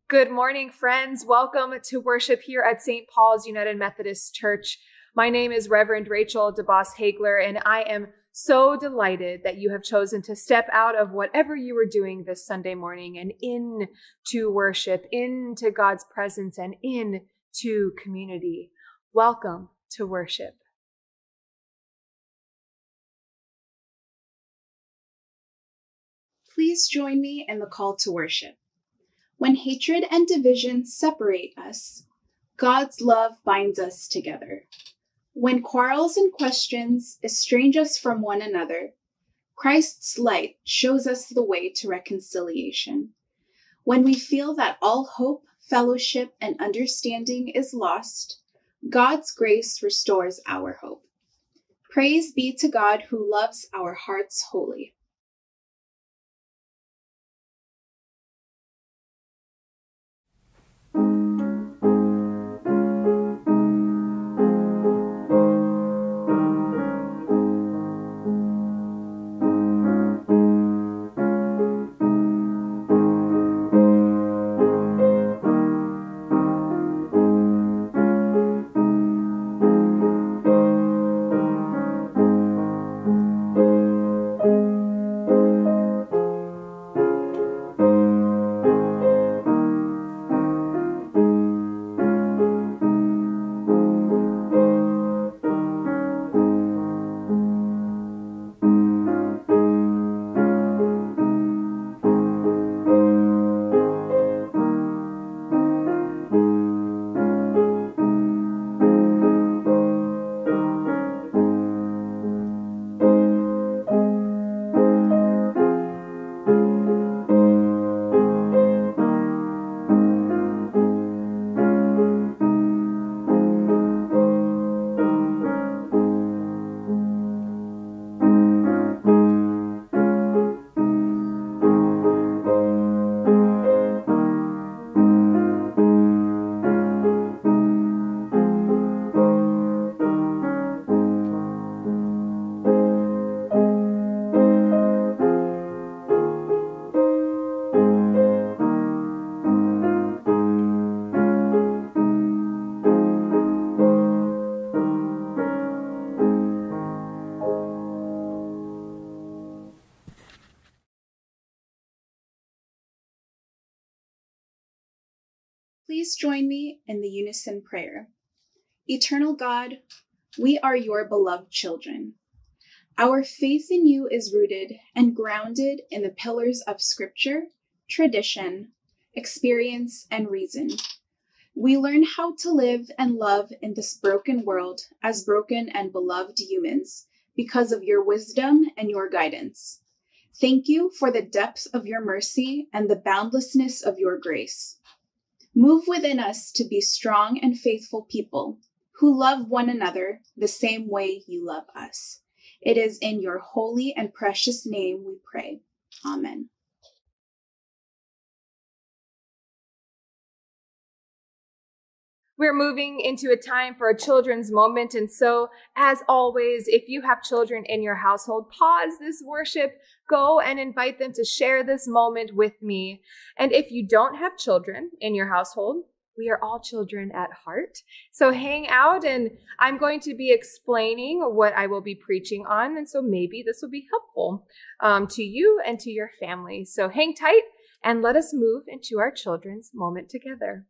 Good morning, friends. Welcome to worship here at St. Paul's United Methodist Church. My name is Reverend Rachel deBos-Haigler, and I am so delighted that you have chosen to step out of whatever you were doing this Sunday morning and into worship, into God's presence, and into community. Welcome to worship. Please join me in the call to worship. When hatred and division separate us, God's love binds us together. When quarrels and questions estrange us from one another, Christ's light shows us the way to reconciliation. When we feel that all hope, fellowship, and understanding is lost, God's grace restores our hope. Praise be to God who loves our hearts wholly. Please join me in the unison prayer. Eternal God, we are your beloved children. Our faith in you is rooted and grounded in the pillars of Scripture, tradition, experience, and reason. We learn how to live and love in this broken world as broken and beloved humans because of your wisdom and your guidance. Thank you for the depth of your mercy and the boundlessness of your grace. Move within us to be strong and faithful people who love one another the same way you love us. It is in your holy and precious name we pray. Amen. We're moving into a time for a children's moment. And so, as always, if you have children in your household, pause this worship, go and invite them to share this moment with me. And if you don't have children in your household, we are all children at heart. So hang out, and I'm going to be explaining what I will be preaching on. And so maybe this will be helpful to you and to your family. So hang tight and let us move into our children's moment together.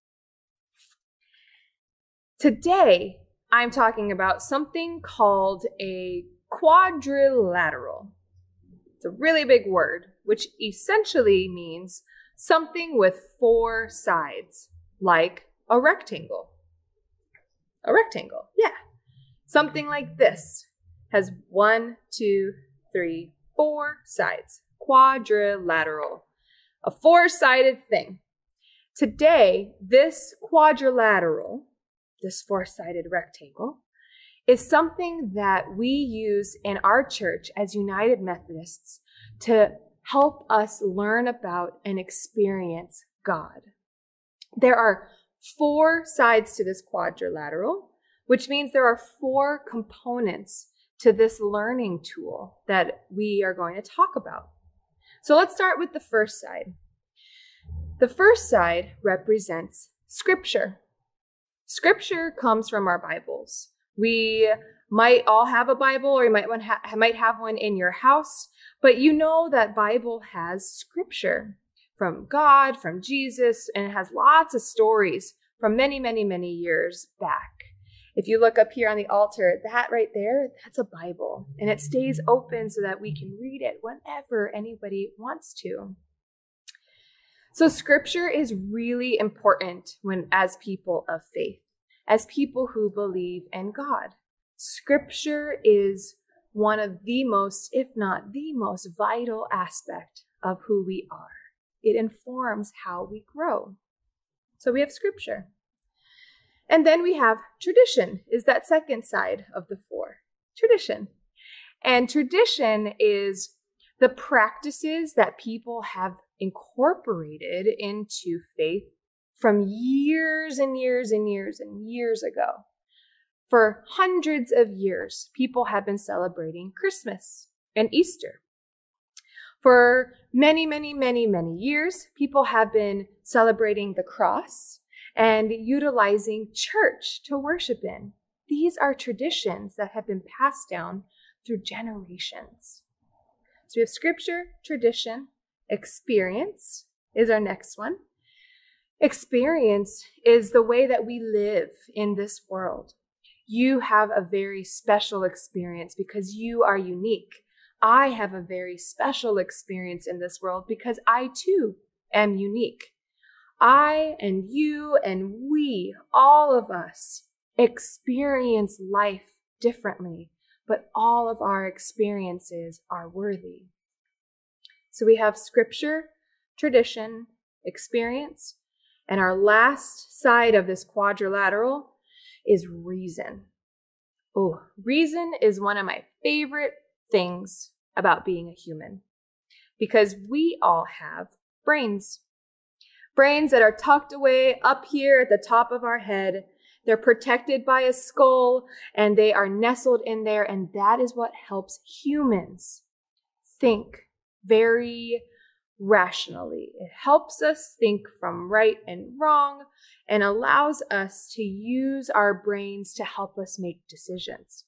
Today, I'm talking about something called a quadrilateral. It's a really big word, which essentially means something with four sides, like a rectangle. A rectangle, yeah. Something like this has 1, 2, 3, 4 sides. Quadrilateral, a four-sided thing. Today, this quadrilateral, this four-sided rectangle, is something that we use in our church as United Methodists to help us learn about and experience God. There are 4 sides to this quadrilateral, which means there are 4 components to this learning tool that we are going to talk about. So let's start with the first side. The first side represents Scripture. Scripture comes from our Bibles. We might all have a Bible, or you might have one in your house, but you know that Bible has Scripture from God, from Jesus, and it has lots of stories from many, many, many years back. If you look up here on the altar, that right there, that's a Bible, and it stays open so that we can read it whenever anybody wants to. So Scripture is really important as people of faith, as people who believe in God. Scripture is one of the most, if not the most vital aspect of who we are. It informs how we grow. So we have Scripture. And then we have tradition, is that second side of the four. Tradition. And tradition is the practices that people have incorporated into faith from years and years and years and years ago. For hundreds of years, people have been celebrating Christmas and Easter. For many, many, many, many years, people have been celebrating the cross and utilizing church to worship in. These are traditions that have been passed down through generations. So we have Scripture, tradition, experience is our next one. Experience is the way that we live in this world. You have a very special experience because you are unique. I have a very special experience in this world because I too am unique. I and you and we, all of us, experience life differently, but all of our experiences are worthy. So we have Scripture, tradition, experience, and our last side of this quadrilateral is reason. Oh, reason is one of my favorite things about being a human because we all have brains. Brains that are tucked away up here at the top of our head. They're protected by a skull and they are nestled in there, and that is what helps humans think very rationally. It helps us think from right and wrong and allows us to use our brains to help us make decisions.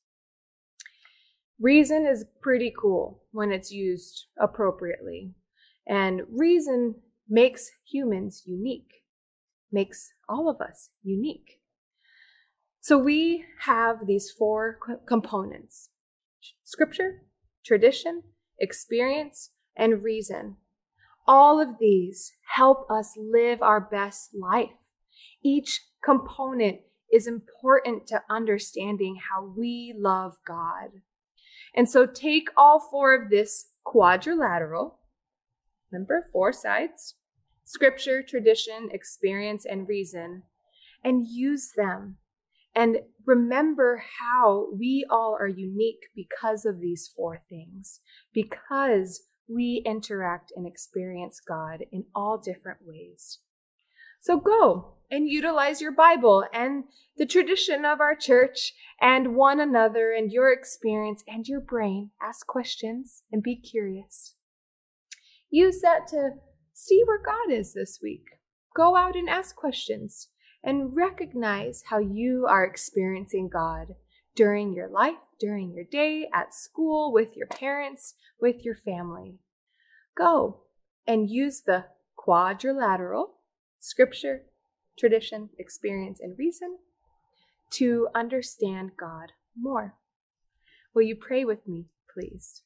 Reason is pretty cool when it's used appropriately, and reason makes humans unique, makes all of us unique. So we have these four components: Scripture, tradition, experience, and reason. All of these help us live our best life. Each component is important to understanding how we love God. And so take all four of this quadrilateral, remember, four sides, Scripture, tradition, experience, and reason, and use them. And remember how we all are unique because of these four things, because we interact and experience God in all different ways. So go and utilize your Bible and the tradition of our church and one another and your experience and your brain. Ask questions and be curious. Use that to see where God is this week. Go out and ask questions and recognize how you are experiencing God during your life, during your day, at school, with your parents, with your family. Go and use the quadrilateral, Scripture, tradition, experience, and reason to understand God more. Will you pray with me, please?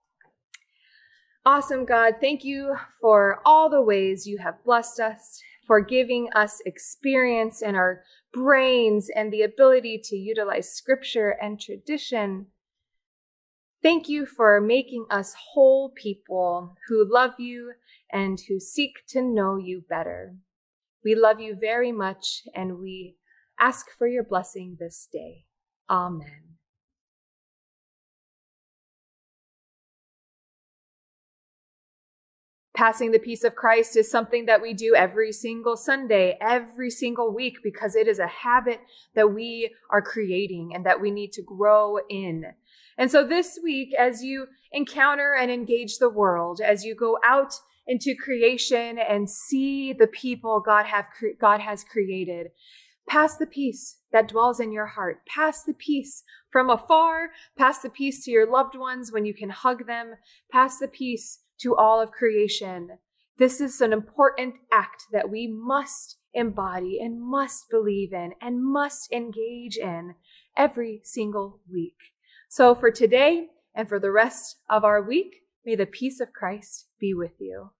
Awesome God, thank you for all the ways you have blessed us, for giving us experience in our brains and the ability to utilize Scripture and tradition. Thank you for making us whole people who love you and who seek to know you better. We love you very much, and we ask for your blessing this day. Amen. Passing the peace of Christ is something that we do every single Sunday, every single week, because it is a habit that we are creating and that we need to grow in. And so this week, as you encounter and engage the world, as you go out into creation and see the people God has created. Pass the peace that dwells in your heart. Pass the peace from afar. Pass the peace to your loved ones when you can hug them. Pass the peace to all of creation. This is an important act that we must embody and must believe in and must engage in every single week. So for today and for the rest of our week, may the peace of Christ be with you.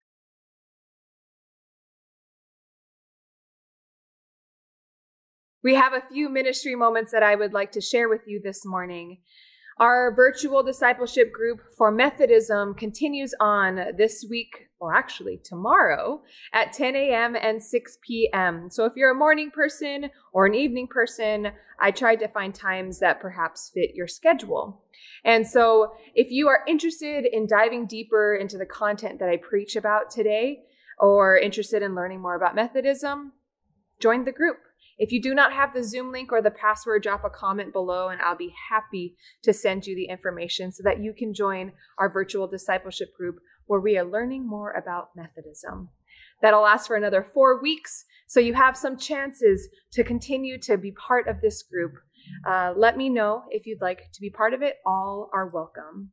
We have a few ministry moments that I would like to share with you this morning. Our virtual discipleship group for Methodism continues on this week, or actually tomorrow, at 10 a.m. and 6 p.m. So if you're a morning person or an evening person, I tried to find times that perhaps fit your schedule. And so if you are interested in diving deeper into the content that I preach about today, or interested in learning more about Methodism, join the group. If you do not have the Zoom link or the password, drop a comment below and I'll be happy to send you the information so that you can join our virtual discipleship group where we are learning more about Methodism. That'll last for another 4 weeks, so you have some chances to continue to be part of this group. Let me know if you'd like to be part of it. All are welcome.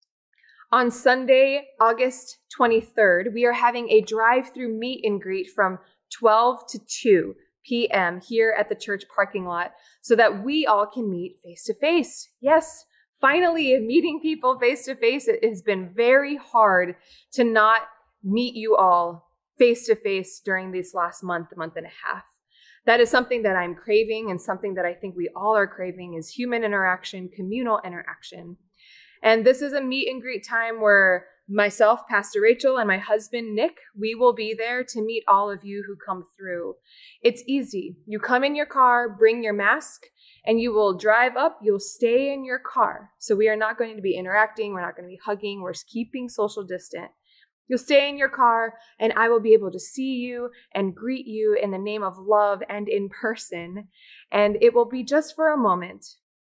On Sunday, August 23rd, we are having a drive-through meet and greet from 12 to 2 p.m. here at the church parking lot so that we all can meet face-to-face. Yes, finally meeting people face-to-face. It has been very hard to not meet you all face-to-face during this last month and a half. That is something that I'm craving, and something that I think we all are craving is human interaction, communal interaction. And this is a meet and greet time where myself, Pastor Rachel, and my husband, Nick, we will be there to meet all of you who come through. It's easy. You come in your car, bring your mask, and you will drive up. You'll stay in your car. So we are not going to be interacting. We're not going to be hugging. We're keeping social distance. You'll stay in your car, and I will be able to see you and greet you in the name of love and in person. And it will be just for a moment,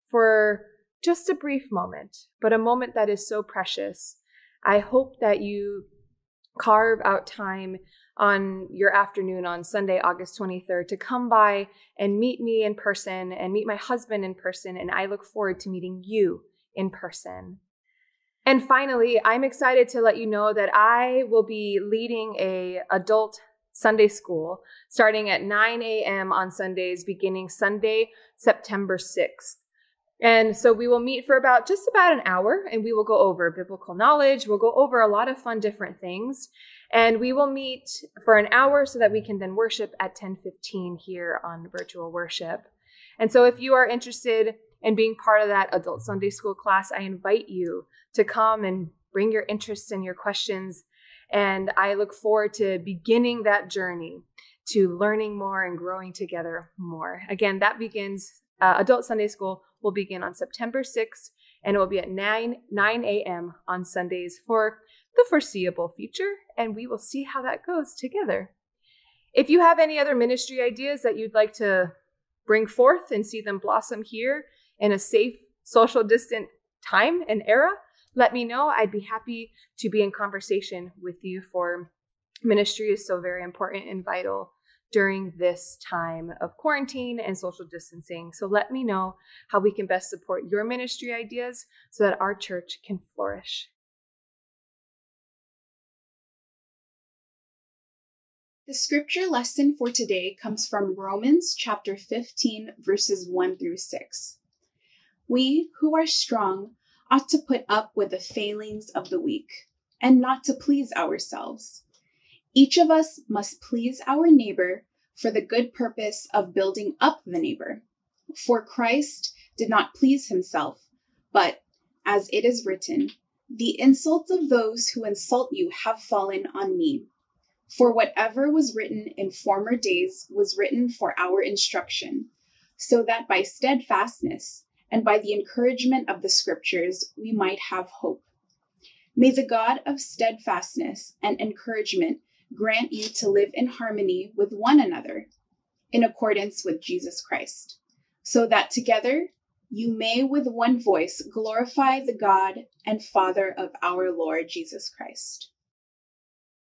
for just a brief moment, but a moment that is so precious. I hope that you carve out time on your afternoon on Sunday, August 23rd, to come by and meet me in person and meet my husband in person. And I look forward to meeting you in person. And finally, I'm excited to let you know that I will be leading an adult Sunday school starting at 9 a.m. on Sundays, beginning Sunday, September 6th. And so we will meet for just about an hour, and we will go over biblical knowledge. We'll go over a lot of fun different things. And we will meet for an hour so that we can then worship at 10:15 here on virtual worship. And so if you are interested in being part of that adult Sunday school class, I invite you to come and bring your interests and your questions. And I look forward to beginning that journey to learning more and growing together more. Again, that begins, adult Sunday school will begin on September 6th, and it will be at 9 a.m. on Sundays for the foreseeable future, and we will see how that goes together. If you have any other ministry ideas that you'd like to bring forth and see them blossom here in a safe, social distant time and era, let me know. I'd be happy to be in conversation with you, for ministry is so very important and vital during this time of quarantine and social distancing. So let me know how we can best support your ministry ideas so that our church can flourish. The scripture lesson for today comes from Romans chapter 15, verses 1 through 6. We who are strong ought to put up with the failings of the weak and not to please ourselves. Each of us must please our neighbor for the good purpose of building up the neighbor. For Christ did not please himself, but, as it is written, the insults of those who insult you have fallen on me. For whatever was written in former days was written for our instruction, so that by steadfastness and by the encouragement of the scriptures we might have hope. May the God of steadfastness and encouragement grant you to live in harmony with one another, in accordance with Jesus Christ, so that together you may with one voice glorify the God and Father of our Lord Jesus Christ.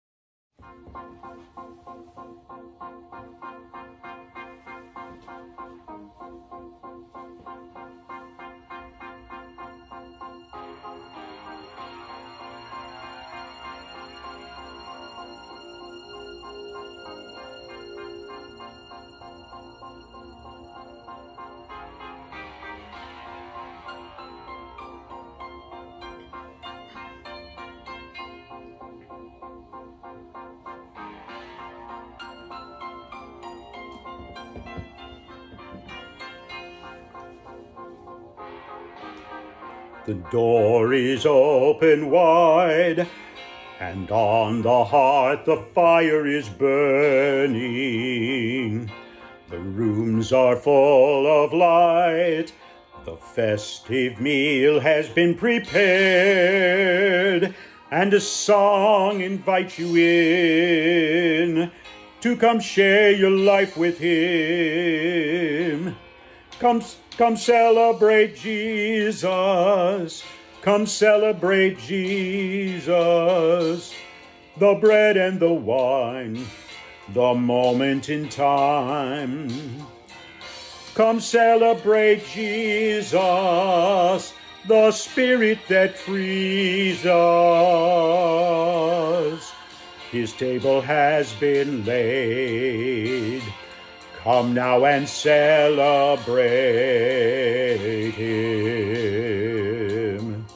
The door is open wide, and on the hearth the fire is burning. The rooms are full of light, the festive meal has been prepared, and a song invites you in to come share your life with him. Come celebrate Jesus. Come celebrate Jesus. The bread and the wine, the moment in time. Come celebrate Jesus, the Spirit that frees us. His table has been laid. Come now and celebrate him.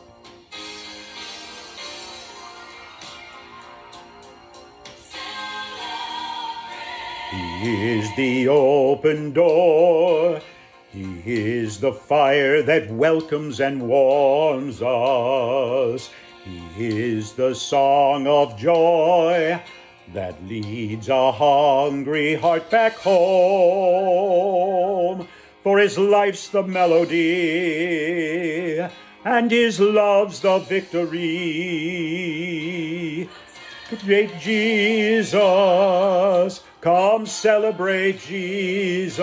He is the open door. He is the fire that welcomes and warms us. He is the song of joy that leads a hungry heart back home. For his life's the melody, and his love's the victory. Great Jesus, come celebrate Jesus.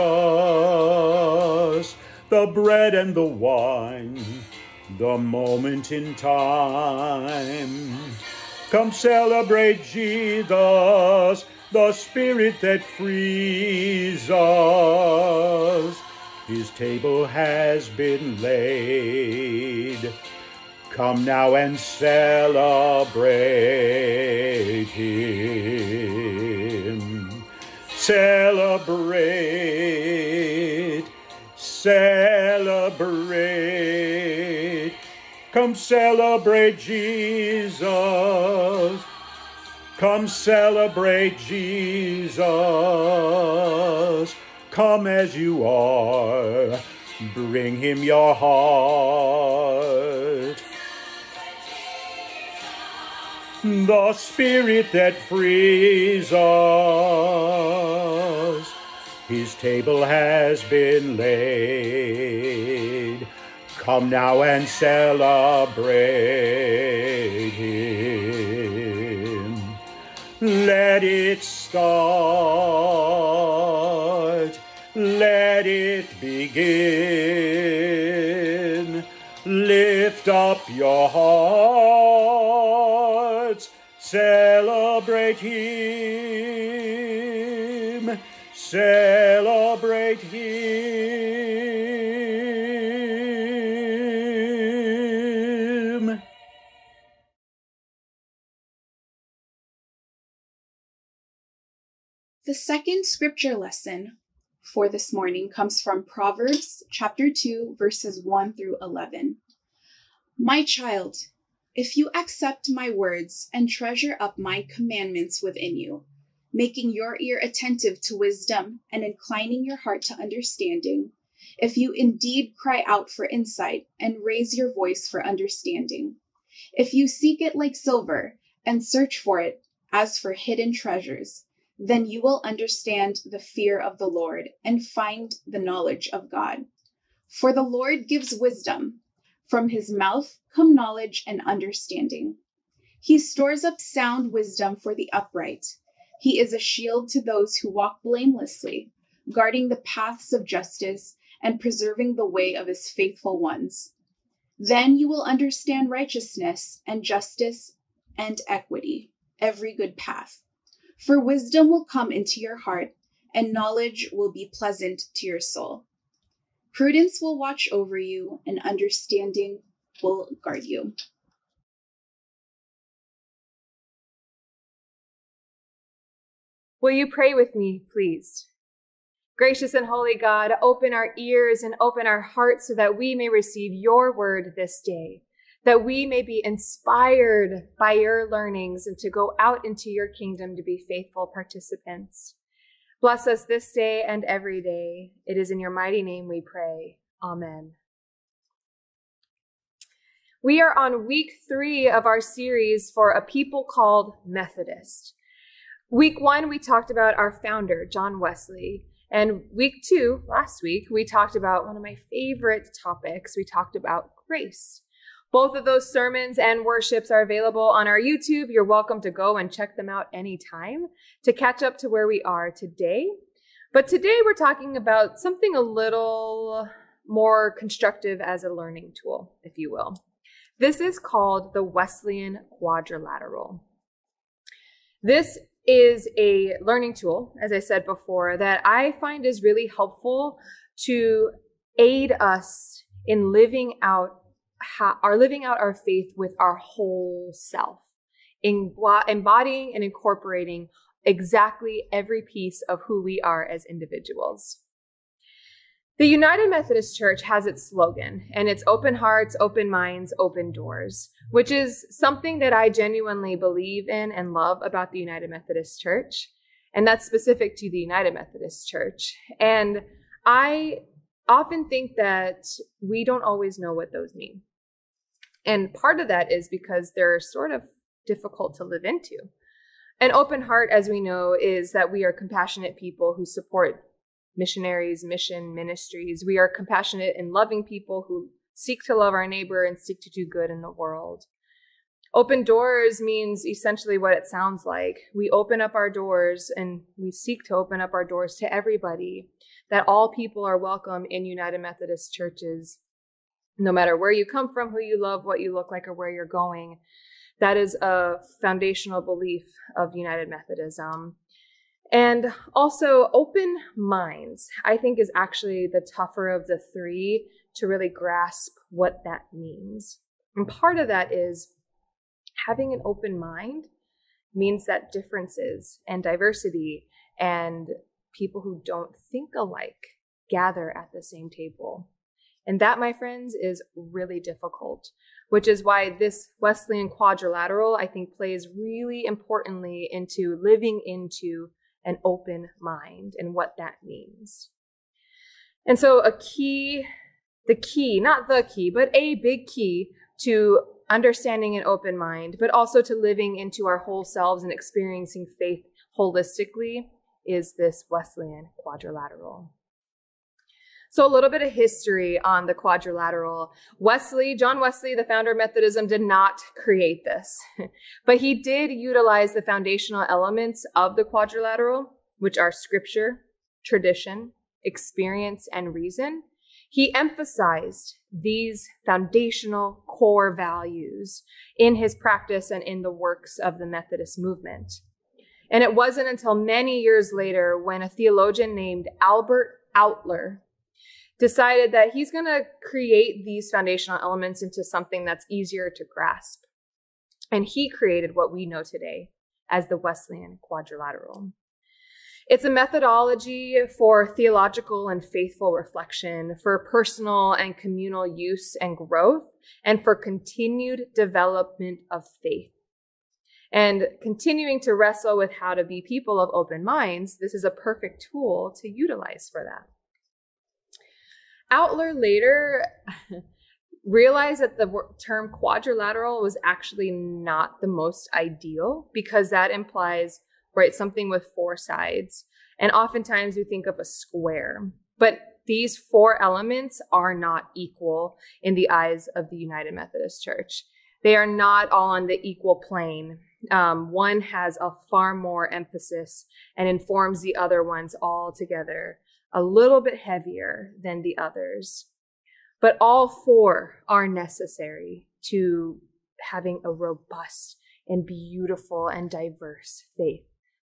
The bread and the wine, the moment in time. Come celebrate Jesus, the Spirit that frees us. His table has been laid. Come now and celebrate him. Celebrate, celebrate. Come celebrate Jesus. Come celebrate Jesus. Come as you are. Bring him your heart. The Spirit that frees us. His table has been laid. Come now and celebrate him. Let it start. Let it begin. Lift up your hearts. Celebrate him. Celebrate him. The second scripture lesson for this morning comes from Proverbs chapter 2, verses 1 through 11. My child, if you accept my words and treasure up my commandments within you, making your ear attentive to wisdom and inclining your heart to understanding, if you indeed cry out for insight and raise your voice for understanding, if you seek it like silver and search for it as for hidden treasures, then you will understand the fear of the Lord and find the knowledge of God. For the Lord gives wisdom. From his mouth come knowledge and understanding. He stores up sound wisdom for the upright. He is a shield to those who walk blamelessly, guarding the paths of justice and preserving the way of his faithful ones. Then you will understand righteousness and justice and equity, every good path. For wisdom will come into your heart, and knowledge will be pleasant to your soul. Prudence will watch over you, and understanding will guard you. Will you pray with me, please? Gracious and holy God, open our ears and open our hearts so that we may receive your word this day, that we may be inspired by your learnings and to go out into your kingdom to be faithful participants. Bless us this day and every day. It is in your mighty name we pray. Amen. We are on week 3 of our series for a people called Methodist. Week 1, we talked about our founder, John Wesley. And week 2, last week, we talked about one of my favorite topics. We talked about grace. Both of those sermons and worships are available on our YouTube. You're welcome to go and check them out anytime to catch up to where we are today. But today we're talking about something a little more constructive as a learning tool, if you will. This is called the Wesleyan quadrilateral. This is a learning tool, as I said before, that I find is really helpful to aid us in living out our faith with our whole self, embodying and incorporating exactly every piece of who we are as individuals. The United Methodist Church has its slogan, and it's open hearts, open minds, open doors, which is something that I genuinely believe in and love about the United Methodist Church. And that's specific to the United Methodist Church. And I often think that we don't always know what those mean. And part of that is because they're sort of difficult to live into. An open heart, as we know, is that we are compassionate people who support missionaries, mission ministries. We are compassionate and loving people who seek to love our neighbor and seek to do good in the world. Open doors means essentially what it sounds like. We open up our doors and we seek to open up our doors to everybody, that all people are welcome in United Methodist churches, no matter where you come from, who you love, what you look like, or where you're going. That is a foundational belief of United Methodism. And also open minds, I think, is actually the tougher of the three to really grasp what that means. And part of that is having an open mind means that differences and diversity and people who don't think alike gather at the same table. And that, my friends, is really difficult, which is why this Wesleyan quadrilateral, I think, plays really importantly into living into an open mind and what that means. And so not the key, but a big key to understanding an open mind, but also to living into our whole selves and experiencing faith holistically is this Wesleyan quadrilateral. So a little bit of history on the quadrilateral. John Wesley, the founder of Methodism, did not create this, but he did utilize the foundational elements of the quadrilateral, which are scripture, tradition, experience, and reason. He emphasized these foundational core values in his practice and in the works of the Methodist movement. And it wasn't until many years later when a theologian named Albert Outler decided that he's going to create these foundational elements into something that's easier to grasp. And he created what we know today as the Wesleyan quadrilateral. It's a methodology for theological and faithful reflection, for personal and communal use and growth, and for continued development of faith. And continuing to wrestle with how to be people of open minds, this is a perfect tool to utilize for that. Outler later realized that the term quadrilateral was actually not the most ideal because that implies, right, something with 4 sides. And oftentimes we think of a square, but these 4 elements are not equal in the eyes of the United Methodist Church. They are not all on the equal plane. One has a far more emphasis and informs the other ones all together, a little bit heavier than the others. But all 4 are necessary to having a robust and beautiful and diverse faith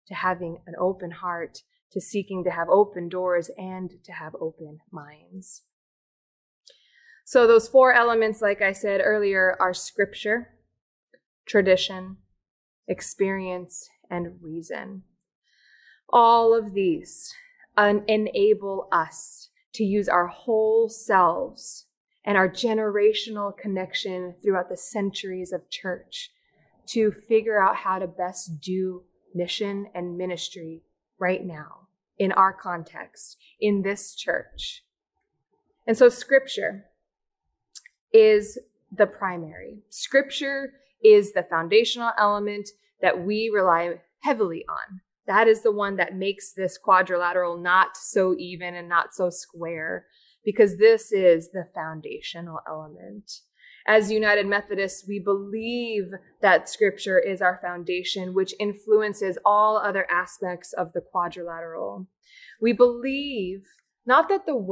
to having an open heart, to seeking to have open doors and to have open minds. So those four elements, like I said earlier, are scripture, tradition, experience, and reason. All of these enable us to use our whole selves and our generational connection throughout the centuries of church to figure out how to best do mission and ministry right now in our context, in this church. And so scripture is the primary. Scripture is the foundational element that we rely heavily on. That is the one that makes this quadrilateral not so even and not so square, because this is the foundational element. As United Methodists, we believe that scripture is our foundation, which influences all other aspects of the quadrilateral. We believe not that the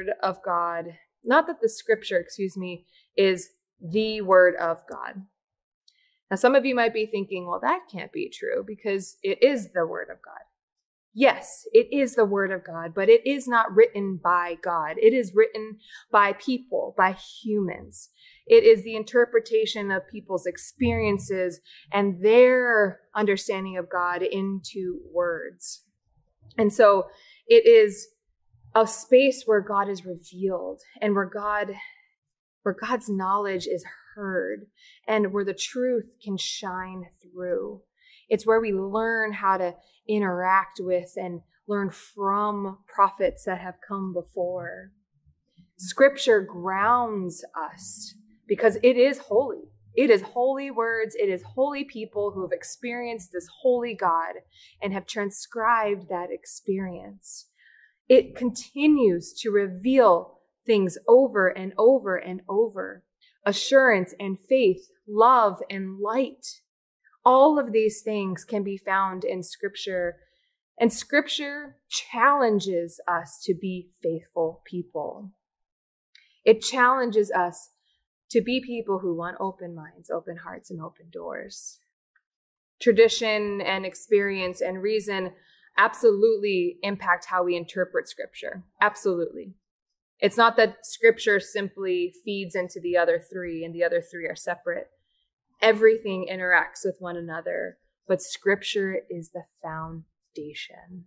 scripture, is the word of God. Now, some of you might be thinking, well, that can't be true because it is the word of God. Yes, it is the word of God, but it is not written by God. It is written by people, by humans. It is the interpretation of people's experiences and their understanding of God into words. And so it is a space where God is revealed and where God's knowledge is heard and where the truth can shine through. It's where we learn how to interact with and learn from prophets that have come before. Scripture grounds us because it is holy. It is holy words. It is holy people who have experienced this holy God and have transcribed that experience. It continues to reveal things over and over and over. Assurance and faith, love and light. All of these things can be found in Scripture, and Scripture challenges us to be faithful people. It challenges us to be people who want open minds, open hearts, and open doors. Tradition and experience and reason absolutely impact how we interpret Scripture. Absolutely. It's not that Scripture simply feeds into the other three and the other three are separate. Everything interacts with one another, but Scripture is the foundation.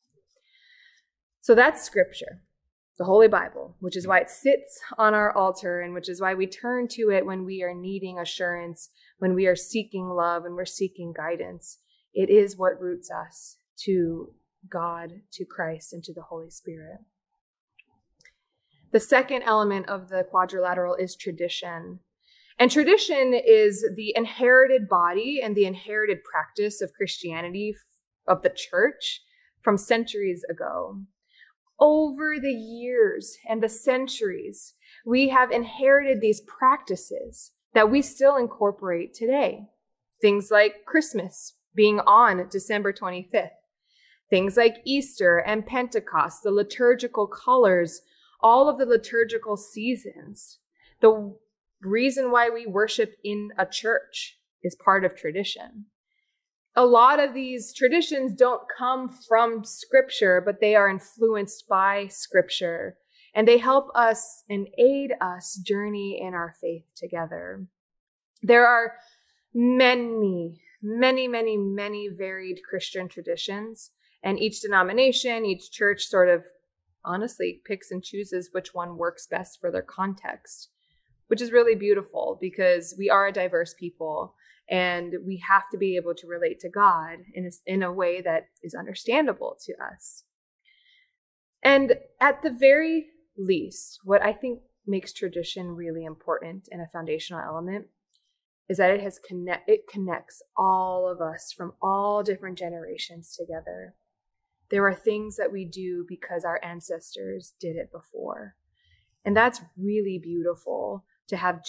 So that's Scripture, the Holy Bible, which is why it sits on our altar and which is why we turn to it when we are needing assurance, when we are seeking love and we're seeking guidance. It is what roots us to God, to Christ, and to the Holy Spirit. The second element of the quadrilateral is tradition. And tradition is the inherited body and the inherited practice of Christianity, of the church, from centuries ago. Over the years and the centuries, we have inherited these practices that we still incorporate today. Things like Christmas being on December 25th. Things like Easter and Pentecost, the liturgical colors, all of the liturgical seasons. The reason why we worship in a church is part of tradition. A lot of these traditions don't come from Scripture, but they are influenced by Scripture, and they help us and aid us journey in our faith together. There are many varied Christian traditions, and each denomination, each church sort of honestly picks and chooses which one works best for their context, which is really beautiful because we are a diverse people and we have to be able to relate to God in a way that is understandable to us. And at the very least, what I think makes tradition really important and a foundational element is that it connects all of us from all different generations together. There are things that we do because our ancestors did it before. And that's really beautiful to have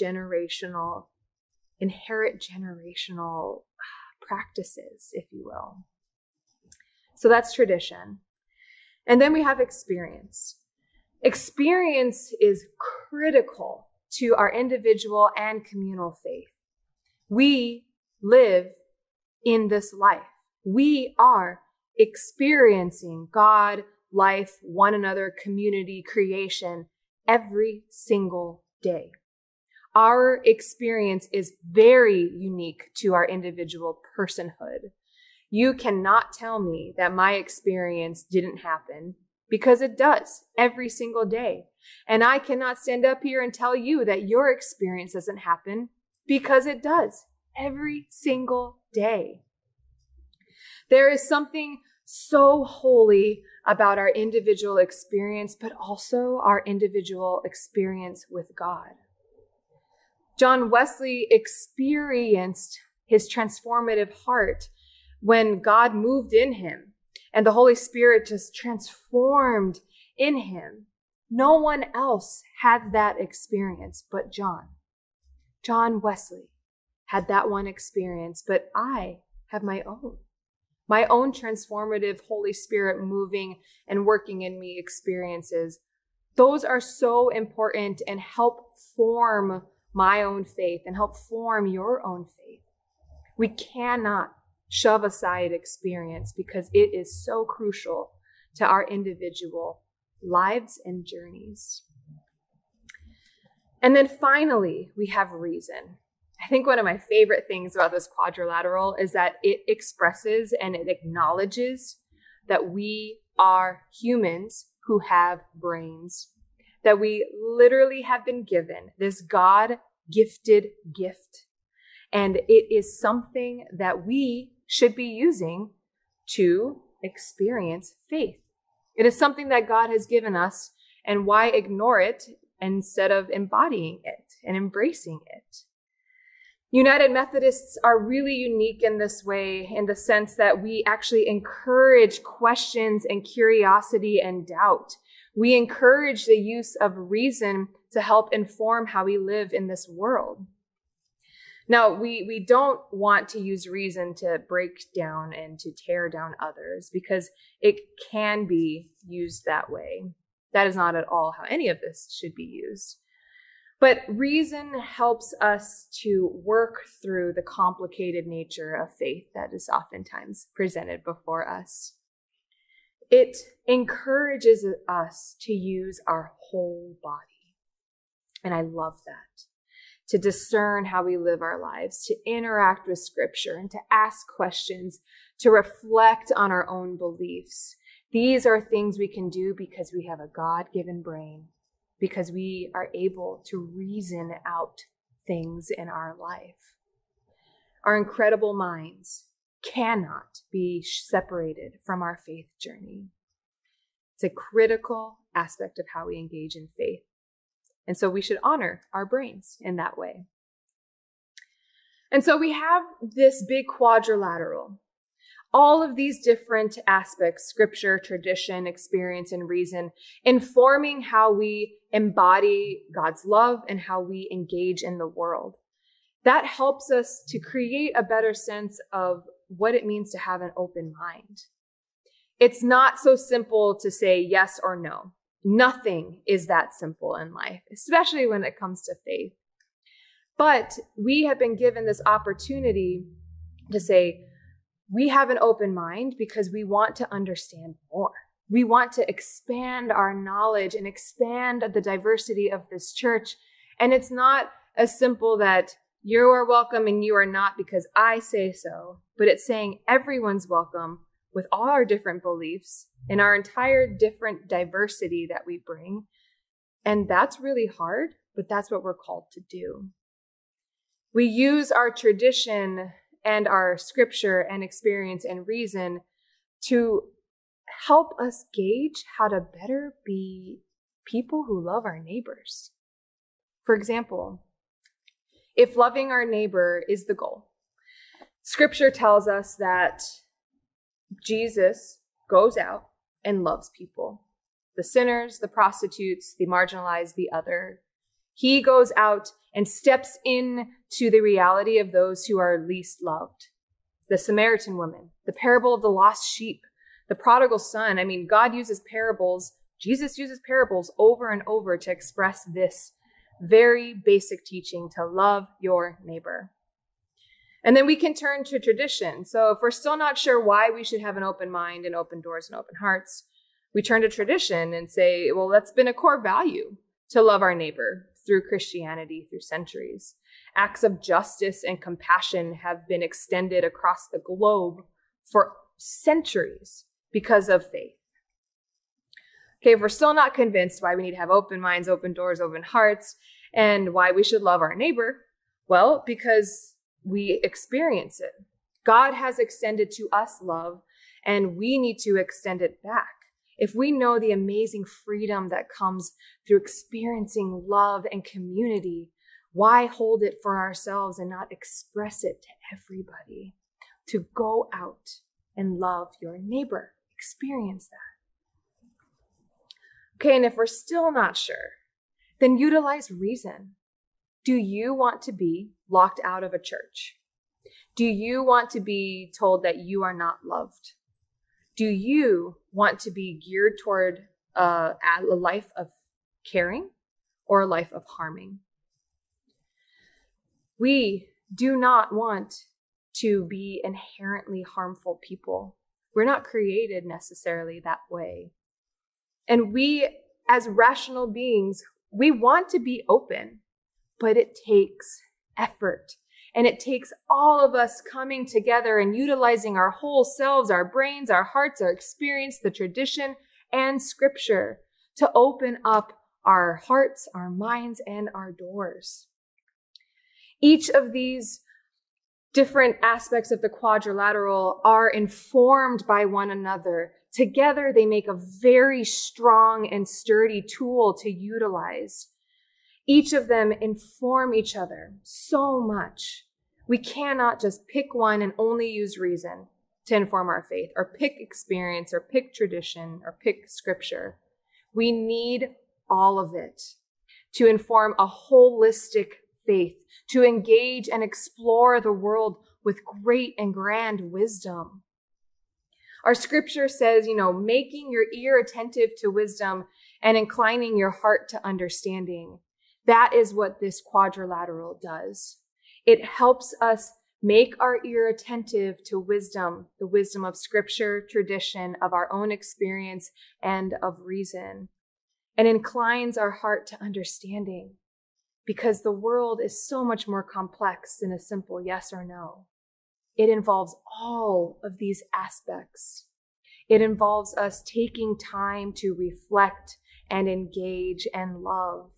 inherit generational practices, if you will. So that's tradition. And then we have experience. Experience is critical to our individual and communal faith. We live in this life. We are experiencing God, life, one another, community, creation every single day. Our experience is very unique to our individual personhood. You cannot tell me that my experience didn't happen, because it does every single day. And I cannot stand up here and tell you that your experience doesn't happen, because it does every single day. There is something so holy about our individual experience, but also our individual experience with God. John Wesley experienced his transformative heart when God moved in him and the Holy Spirit just transformed in him. No one else had that experience but John. John Wesley had that one experience, but I have my own transformative Holy Spirit moving and working in me experiences. Those are so important and help form my own faith and help form your own faith. We cannot shove aside experience because it is so crucial to our individual lives and journeys. And then finally, we have reason. I think one of my favorite things about this quadrilateral is that it expresses and it acknowledges that we are humans who have brains, that we literally have been given this God-gifted gift. And it is something that we should be using to experience faith. It is something that God has given us, and why ignore it instead of embodying it and embracing it? United Methodists are really unique in this way, in the sense that we actually encourage questions and curiosity and doubt. We encourage the use of reason to help inform how we live in this world. Now, we don't want to use reason to break down and to tear down others, because it can be used that way. That is not at all how any of this should be used. But reason helps us to work through the complicated nature of faith that is oftentimes presented before us. It encourages us to use our whole body. And I love that. To discern how we live our lives, to interact with Scripture, and to ask questions, to reflect on our own beliefs. These are things we can do because we have a God-given brain, because we are able to reason out things in our life. Our incredible minds cannot be separated from our faith journey. It's a critical aspect of how we engage in faith. And so we should honor our brains in that way. And so we have this big quadrilateral. All of these different aspects, Scripture, tradition, experience, and reason, informing how we embody God's love and how we engage in the world. That helps us to create a better sense of what it means to have an open mind. It's not so simple to say yes or no. Nothing is that simple in life, especially when it comes to faith. But we have been given this opportunity to say, we have an open mind because we want to understand more. We want to expand our knowledge and expand the diversity of this church. And it's not as simple that you are welcome and you are not because I say so, but it's saying everyone's welcome with all our different beliefs and our entire different diversity that we bring. And that's really hard, but that's what we're called to do. We use our tradition and our Scripture and experience and reason to help us gauge how to better be people who love our neighbors. For example, if loving our neighbor is the goal, Scripture tells us that Jesus goes out and loves people, the sinners, the prostitutes, the marginalized, the other. He goes out and steps into the reality of those who are least loved. The Samaritan woman, the parable of the lost sheep, the prodigal son. I mean, God uses parables. Jesus uses parables over and over to express this very basic teaching to love your neighbor. And then we can turn to tradition. So if we're still not sure why we should have an open mind and open doors and open hearts, we turn to tradition and say, well, that's been a core value to love our neighbor through Christianity through centuries. Acts of justice and compassion have been extended across the globe for centuries because of faith. Okay, if we're still not convinced why we need to have open minds, open doors, open hearts, and why we should love our neighbor, well, because we experience it. God has extended to us love, and we need to extend it back. If we know the amazing freedom that comes through experiencing love and community, why hold it for ourselves and not express it to everybody? To go out and love your neighbor. Experience that. Okay, and if we're still not sure, then utilize reason. Do you want to be locked out of a church? Do you want to be told that you are not loved? Do you want to be geared toward a life of caring or a life of harming? We do not want to be inherently harmful people. We're not created necessarily that way. And we, as rational beings, we want to be open, but it takes effort. And it takes all of us coming together and utilizing our whole selves, our brains, our hearts, our experience, the tradition, and scripture to open up our hearts, our minds, and our doors. Each of these different aspects of the quadrilateral are informed by one another. Together, they make a very strong and sturdy tool to utilize. Each of them inform each other so much. We cannot just pick one and only use reason to inform our faith, or pick experience, or pick tradition, or pick scripture. We need all of it to inform a holistic faith, to engage and explore the world with great and grand wisdom. Our scripture says, making your ear attentive to wisdom and inclining your heart to understanding. That is what this quadrilateral does. It helps us make our ear attentive to wisdom, the wisdom of scripture, tradition, of our own experience, and of reason, and inclines our heart to understanding, because the world is so much more complex than a simple yes or no. It involves all of these aspects. It involves us taking time to reflect and engage and love.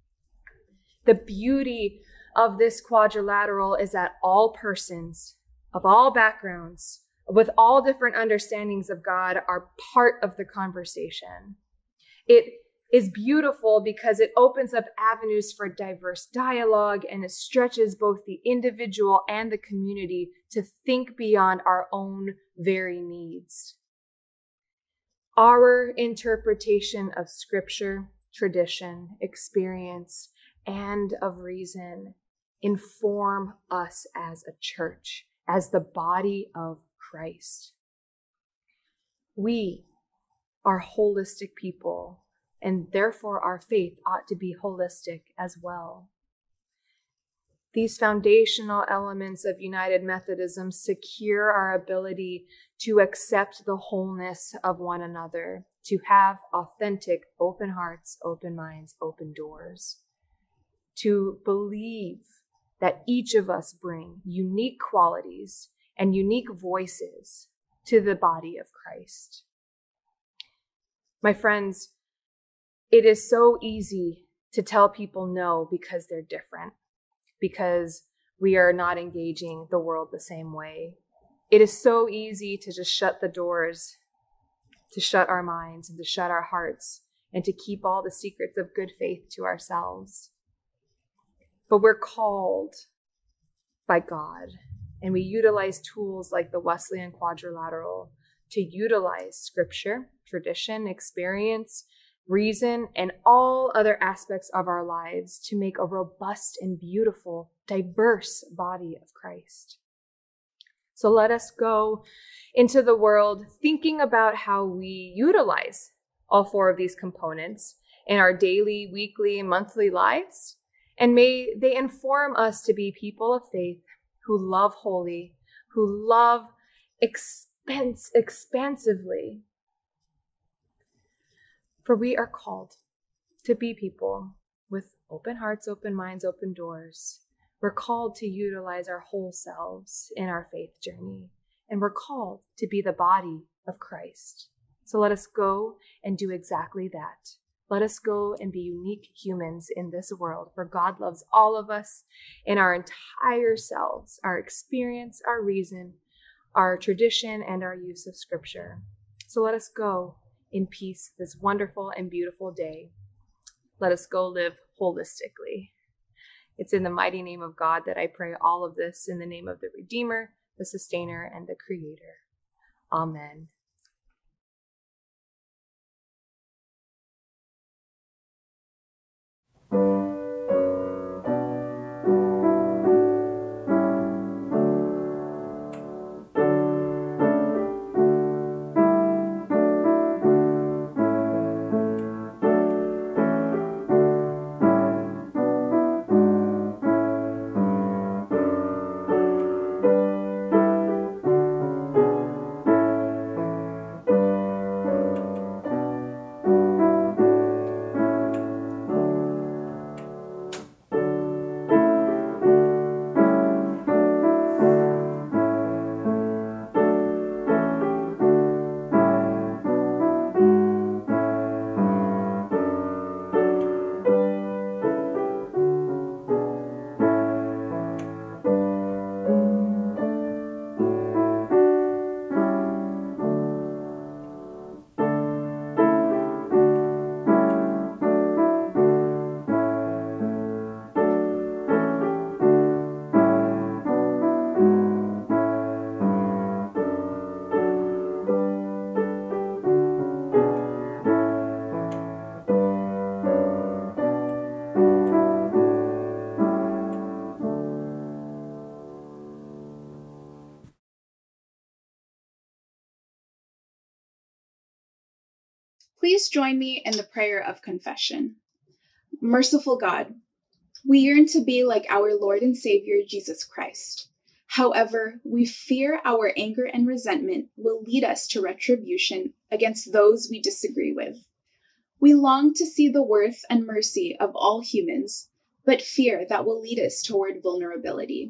The beauty of this quadrilateral is that all persons of all backgrounds, with all different understandings of God, are part of the conversation. It is beautiful because it opens up avenues for diverse dialogue, and it stretches both the individual and the community to think beyond our own very needs. Our interpretation of scripture, tradition, experience, and of reason inform us as a church, as the body of Christ. We are holistic people, and therefore our faith ought to be holistic as well. These foundational elements of United Methodism secure our ability to accept the wholeness of one another, to have authentic open hearts, open minds, open doors, to believe that each of us bring unique qualities and unique voices to the body of Christ. My friends, it is so easy to tell people no because they're different, because we are not engaging the world the same way. It is so easy to just shut the doors, to shut our minds and to shut our hearts, and to keep all the secrets of good faith to ourselves. But we're called by God, and we utilize tools like the Wesleyan Quadrilateral to utilize scripture, tradition, experience, reason, and all other aspects of our lives to make a robust and beautiful, diverse body of Christ. So let us go into the world thinking about how we utilize all four of these components in our daily, weekly, and monthly lives. And may they inform us to be people of faith who love wholly, who love expansively. For we are called to be people with open hearts, open minds, open doors. We're called to utilize our whole selves in our faith journey, and we're called to be the body of Christ. So let us go and do exactly that. Let us go and be unique humans in this world, for God loves all of us in our entire selves, our experience, our reason, our tradition, and our use of Scripture. So let us go in peace this wonderful and beautiful day. Let us go live holistically. It's in the mighty name of God that I pray all of this, in the name of the Redeemer, the Sustainer, and the Creator. Amen. Please join me in the prayer of confession. Merciful God, we yearn to be like our Lord and Savior, Jesus Christ. However, we fear our anger and resentment will lead us to retribution against those we disagree with. We long to see the worth and mercy of all humans, but fear that will lead us toward vulnerability.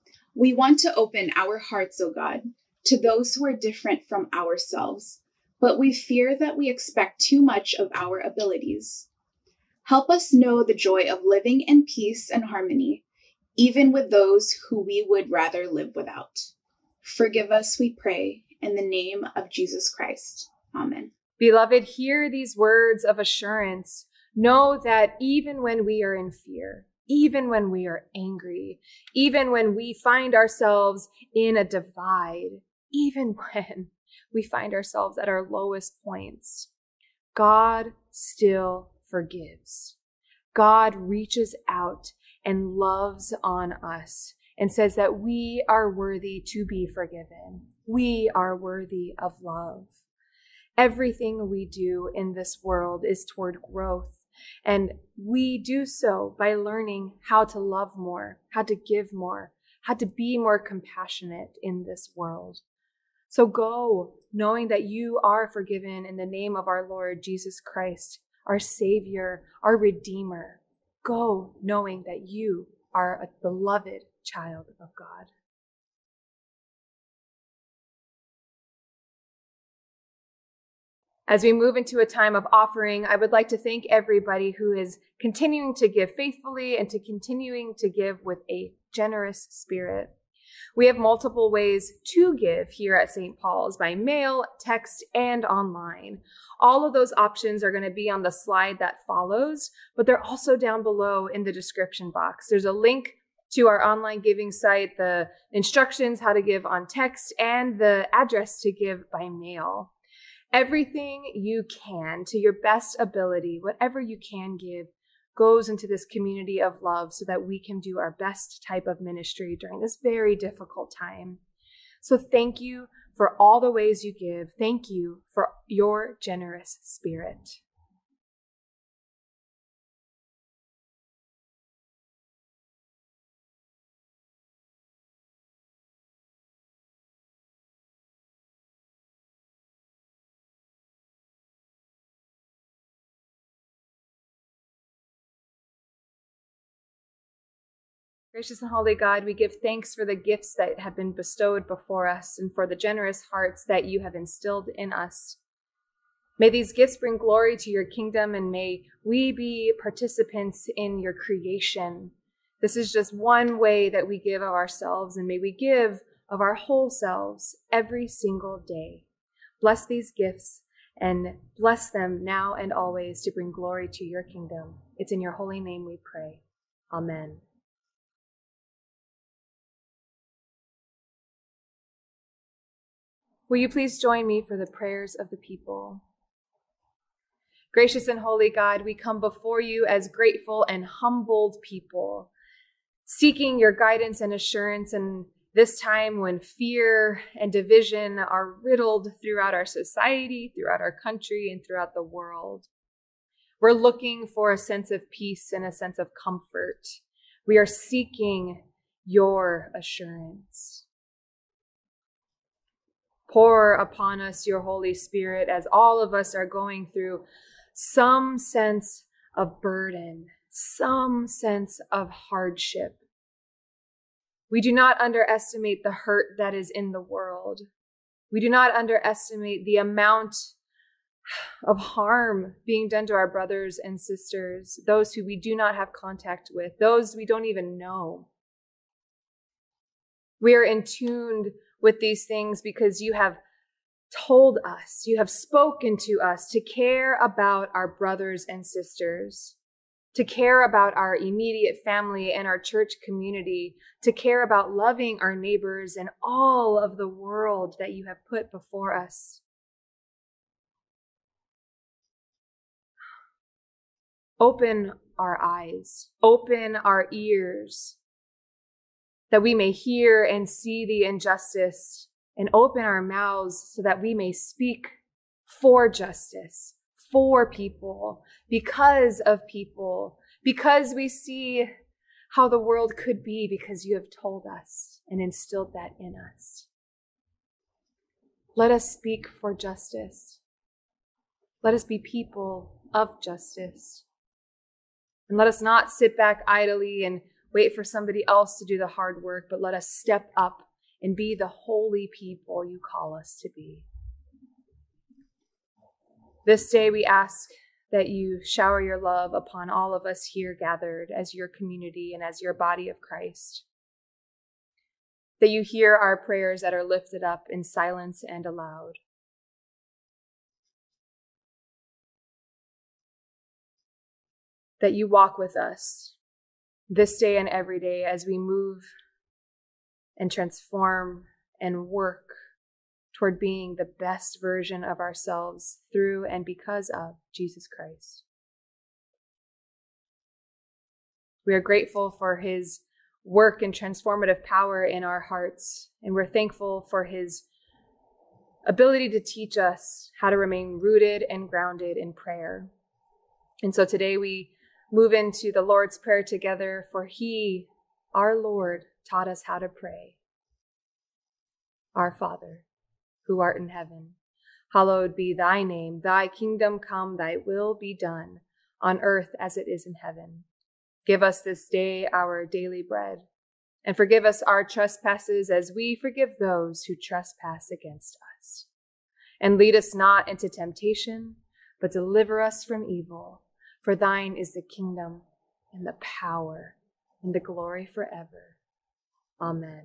We want to open our hearts, O God, to those who are different from ourselves, but we fear that we expect too much of our abilities. Help us know the joy of living in peace and harmony, even with those who we would rather live without. Forgive us, we pray, in the name of Jesus Christ. Amen. Beloved, hear these words of assurance. Know that even when we are in fear, even when we are angry, even when we find ourselves in a divide, even when we find ourselves at our lowest points, God still forgives. God reaches out and loves on us and says that we are worthy to be forgiven. We are worthy of love. Everything we do in this world is toward growth, and we do so by learning how to love more, how to give more, how to be more compassionate in this world. So go knowing that you are forgiven in the name of our Lord Jesus Christ, our Savior, our Redeemer. Go knowing that you are a beloved child of God. As we move into a time of offering, I would like to thank everybody who is continuing to give faithfully and to continuing to give with a generous spirit. We have multiple ways to give here at St. Paul's, by mail, text, and online. All of those options are going to be on the slide that follows, but they're also down below in the description box. There's a link to our online giving site, the instructions how to give on text, and the address to give by mail. Everything you can, to your best ability, whatever you can give, goes into this community of love so that we can do our best type of ministry during this very difficult time. So thank you for all the ways you give. Thank you for your generous spirit. Gracious and holy God, we give thanks for the gifts that have been bestowed before us and for the generous hearts that you have instilled in us. May these gifts bring glory to your kingdom, and may we be participants in your creation. This is just one way that we give of ourselves, and may we give of our whole selves every single day. Bless these gifts and bless them now and always to bring glory to your kingdom. It's in your holy name we pray. Amen. Will you please join me for the prayers of the people? Gracious and holy God, we come before you as grateful and humbled people, seeking your guidance and assurance in this time when fear and division are riddled throughout our society, throughout our country, and throughout the world. We're looking for a sense of peace and a sense of comfort. We are seeking your assurance. Pour upon us your Holy Spirit as all of us are going through some sense of burden, some sense of hardship. We do not underestimate the hurt that is in the world. We do not underestimate the amount of harm being done to our brothers and sisters, those who we do not have contact with, those we don't even know. We are in tune with these things because you have told us, you have spoken to us to care about our brothers and sisters, to care about our immediate family and our church community, to care about loving our neighbors and all of the world that you have put before us. Open our eyes, open our ears, that we may hear and see the injustice, and open our mouths so that we may speak for justice, for people, because of people, because we see how the world could be, because you have told us and instilled that in us. Let us speak for justice. Let us be people of justice. And let us not sit back idly and wait for somebody else to do the hard work, but let us step up and be the holy people you call us to be. This day we ask that you shower your love upon all of us here gathered as your community and as your body of Christ. That you hear our prayers that are lifted up in silence and aloud. That you walk with us this day and every day as we move and transform and work toward being the best version of ourselves through and because of Jesus Christ. We are grateful for his work and transformative power in our hearts, and we're thankful for his ability to teach us how to remain rooted and grounded in prayer. And so today we move into the Lord's Prayer together, for he, our Lord, taught us how to pray. Our Father, who art in heaven, hallowed be thy name. Thy kingdom come, thy will be done, on earth as it is in heaven. Give us this day our daily bread, and forgive us our trespasses as we forgive those who trespass against us. And lead us not into temptation, but deliver us from evil. For thine is the kingdom and the power and the glory forever. Amen.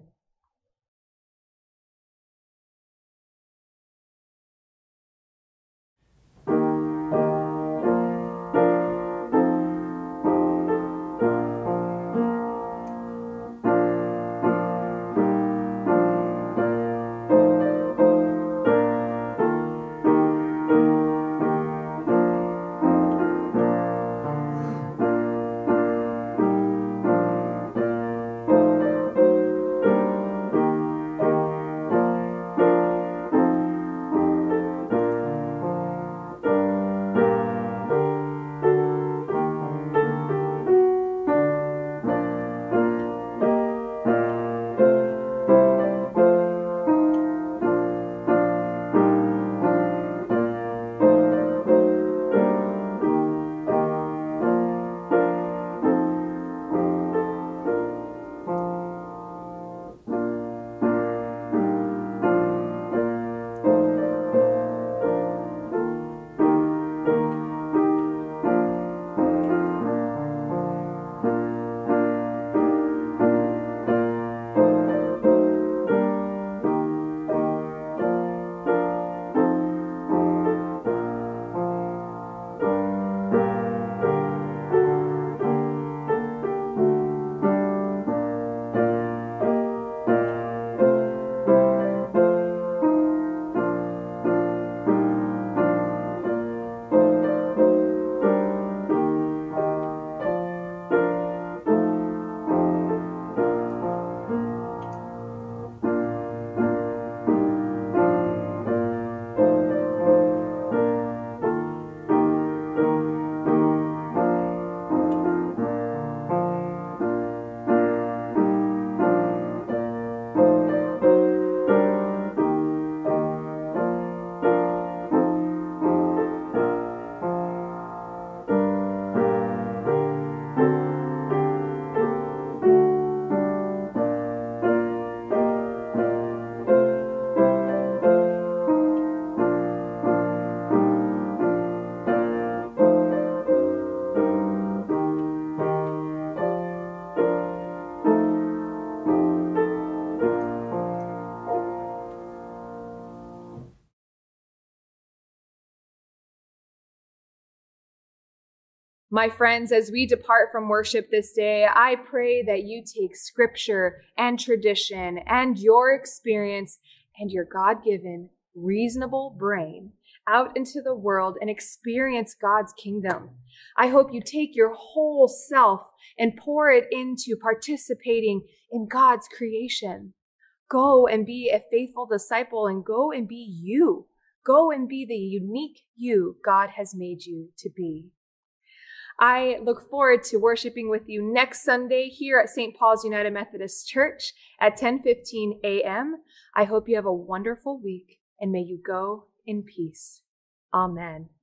My friends, as we depart from worship this day, I pray that you take scripture and tradition and your experience and your God-given reasonable brain out into the world and experience God's kingdom. I hope you take your whole self and pour it into participating in God's creation. Go and be a faithful disciple and go and be you. Go and be the unique you God has made you to be. I look forward to worshiping with you next Sunday here at St. Paul's United Methodist Church at 10:15 a.m. I hope you have a wonderful week and may you go in peace. Amen.